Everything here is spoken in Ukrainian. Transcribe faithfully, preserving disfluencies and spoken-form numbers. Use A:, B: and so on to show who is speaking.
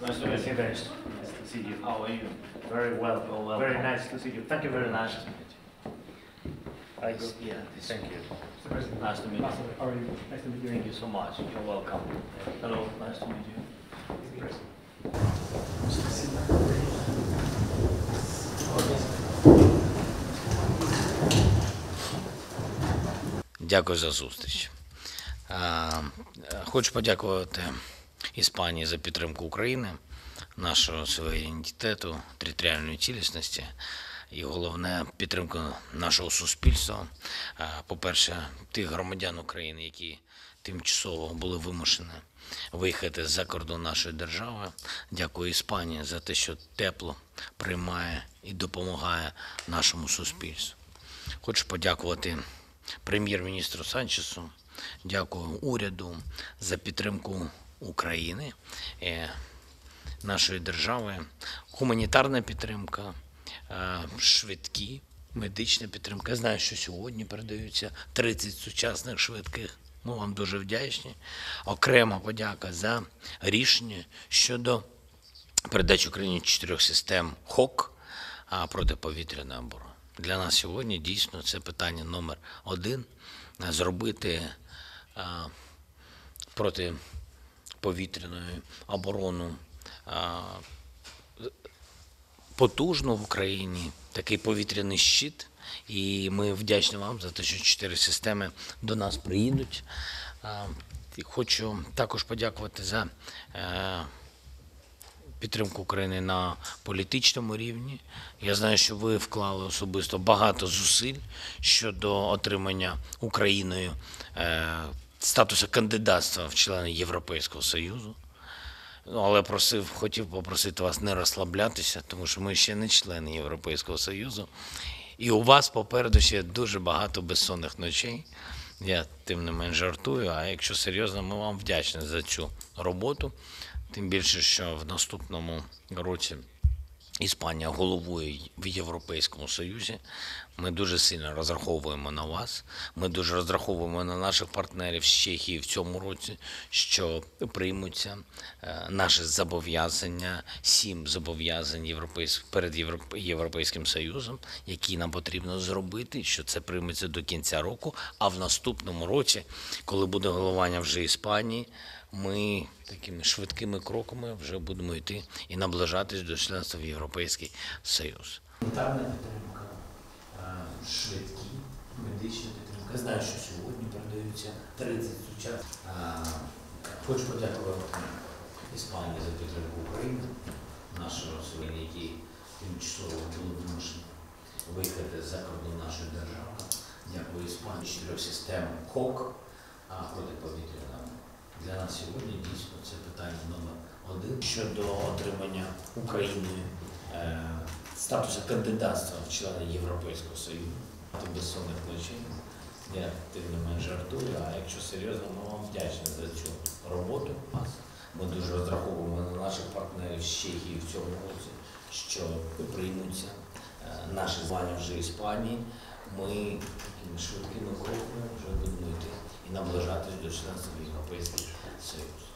A: Nice to meet you. Nice to see you.
B: How are you?
A: Very well.
B: Oh, welcome.
A: Very nice to see you. Thank you very much.
B: Nice to meet you.
A: I go.
B: This- Yeah, this-
A: Thank you.
B: Nice to meet you.
C: How are you? Nice to meet you.
B: Thank you so much. You're welcome. Hello, nice to meet you.
D: Дякую за зустріч. А, Хочу подякувати Іспанії за підтримку України, нашого суверенітету, територіальної цілісності і, головне, підтримку нашого суспільства. А, По-перше, тих громадян України, які тимчасово були вимушені виїхати за кордон нашої держави. Дякую Іспанії за те, що тепло приймає і допомагає нашому суспільству. Хочу подякувати прем'єр-міністру Санчесу, дякую уряду за підтримку України, нашої держави, гуманітарна підтримка, швидкі, медична підтримка. Я знаю, що сьогодні передаються тридцять сучасних швидких. Ми вам дуже вдячні. Окрема подяка за рішення щодо передачі Україні чотирьох систем ХОК протиповітряної оборони. Для нас сьогодні дійсно це питання номер один – зробити а, протиповітряну оборону а, потужну в Україні, такий повітряний щит. І ми вдячні вам за те, що чотири системи до нас приїдуть. А, і хочу також подякувати за а, підтримку України на політичному рівні. Я знаю, що ви вклали особисто багато зусиль щодо отримання Україною е, статусу кандидатства в члени Європейського Союзу. Але просив, хотів попросити вас не розслаблятися, тому що ми ще не члени Європейського Союзу. І у вас попереду ще дуже багато безсонних ночей. Я тим не менш жартую, а якщо серйозно, ми вам вдячні за цю роботу. Тим більше, що в наступному році Іспанія головує в Європейському Союзі. Ми дуже сильно розраховуємо на вас. Ми дуже розраховуємо на наших партнерів з Чехії в цьому році, що приймуться наші зобов'язання, сім зобов'язань перед Європейським Союзом, які нам потрібно зробити, що це прийметься до кінця року. А в наступному році, коли буде головування вже Іспанії, ми такими швидкими кроками вже будемо йти і наближатись до членства в Європейський Союз. Гуманітарна підтримка, швидкі, медична підтримка. Я знаю, що сьогодні передаються тридцять сучасних. Хочу подякувати Іспанії за підтримку України, нашого суверенітету, які тимчасово були вимушені виїхати за кордон нашої держави. Дякую Іспанії чотирьох систем ХОК протиповітряної. Для нас сьогодні дійсно це питання номер один щодо отримання Україною е, статусу кандидатства в члени Європейського Союзу. Безсонних ночей. Я тим не менш жартую, а якщо серйозно, ми вам вдячні за цю роботу. Ми дуже розраховуємо на наших партнерів з Чехії в цьому році, що приймуться е, наші звання вже Іспанії. Ми такими швидкими кроками вже будемо йти і наближатись до членства в Європейський Союз.